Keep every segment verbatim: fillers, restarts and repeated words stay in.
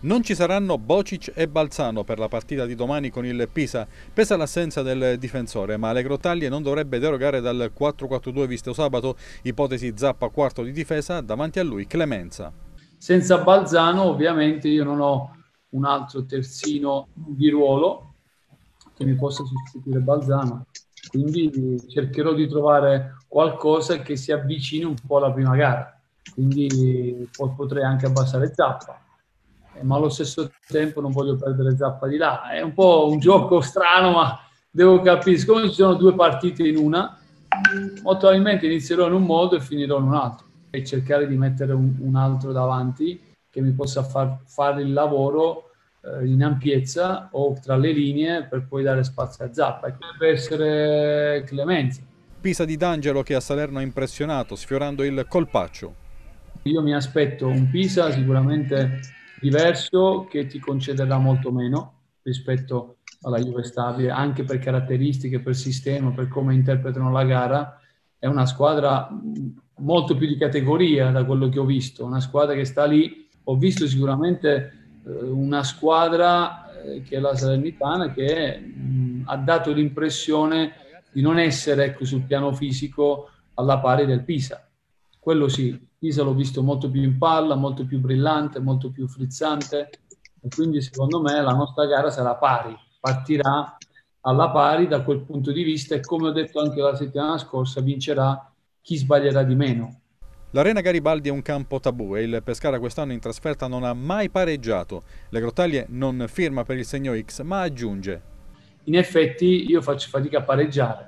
Non ci saranno Bocic e Balzano per la partita di domani con il Pisa. Pesa l'assenza del difensore, ma le Grottaglie non dovrebbe derogare dal quattro quattro due visto sabato, ipotesi Zappa quarto di difesa, davanti a lui Clemenza. Senza Balzano ovviamente io non ho un altro terzino di ruolo che mi possa sostituire Balzano, quindi cercherò di trovare qualcosa che si avvicini un po' alla prima gara, quindi potrei anche abbassare Zappa, ma allo stesso tempo non voglio perdere Zappa di là. È un po' un gioco strano, ma devo capire, siccome ci sono due partite in una, molto probabilmente inizierò in un modo e finirò in un altro, e cercare di mettere un, un altro davanti che mi possa far fare il lavoro eh, in ampiezza o tra le linee per poi dare spazio a Zappa. E potrebbe essere Clemenza. Pisa di D'Angelo che a Salerno ha impressionato, sfiorando il colpaccio. Io mi aspetto un Pisa sicuramente diverso, che ti concederà molto meno rispetto alla Juve stabile, anche per caratteristiche, per sistema, per come interpretano la gara. È una squadra molto più di categoria da quello che ho visto, una squadra che sta lì. Ho visto sicuramente eh, una squadra eh, che è la Salernitana, che mh, ha dato l'impressione di non essere, ecco, sul piano fisico alla pari del Pisa. Quello sì, Pisa l'ho visto molto più in palla, molto più brillante, molto più frizzante, e quindi secondo me la nostra gara sarà pari, partirà alla pari da quel punto di vista, e come ho detto anche la settimana scorsa, vincerà chi sbaglierà di meno. L'Arena Garibaldi è un campo tabù e il Pescara quest'anno in trasferta non ha mai pareggiato. Le Grottaglie non firma per il segno X, ma aggiunge. In effetti io faccio fatica a pareggiare.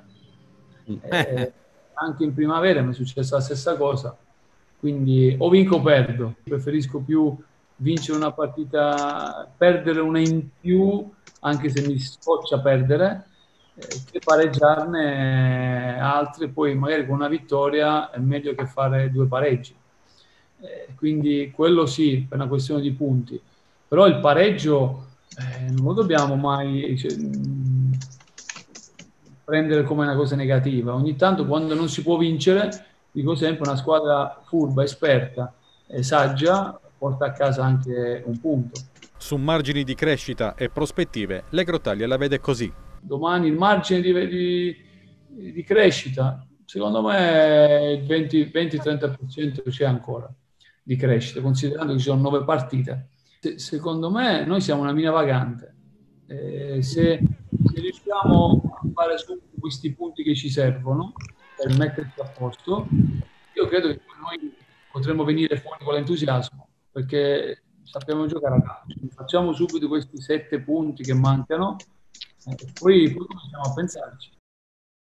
Eh, anche in primavera mi è successa la stessa cosa, quindi o vinco o perdo. Preferisco più vincere una partita, perdere una in più, anche se mi scoccia perdere, eh, che pareggiarne altre. Poi magari con una vittoria è meglio che fare due pareggi. Eh, quindi quello sì, per una questione di punti. Però il pareggio eh, non lo dobbiamo mai, cioè, mh, prendere come una cosa negativa. Ogni tanto, quando non si può vincere, dico sempre, una squadra furba, esperta e saggia porta a casa anche un punto. Su margini di crescita e prospettive, le Grottaglie la vede così. Domani il margine di, di, di crescita, secondo me il venti trenta per cento c'è ancora di crescita, considerando che ci sono nove partite. Se, secondo me noi siamo una mina vagante. Eh, se, se riusciamo a fare su questi punti che ci servono per metterci a posto, io credo che noi potremmo venire fuori con l'entusiasmo, perché sappiamo giocare a calcio. Facciamo subito questi sette punti che mancano, e poi, poi cominciamo a pensarci.